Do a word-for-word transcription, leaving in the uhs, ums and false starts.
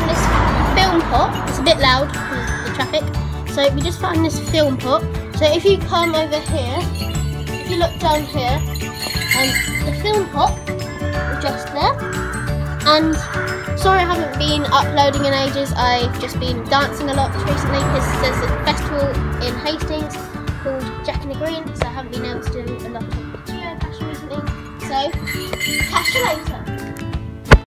found this film pot. It's a bit loud because of the traffic. So we just found this film pot. So if you come over here, if you look down here, um, the film pot is just there. And sorry I haven't been uploading in ages. I've just been dancing a lot recently because there's a festival in Hastings called Jack in the Green, so I haven't been able to do a lot of geocaching recently. So, catch you later.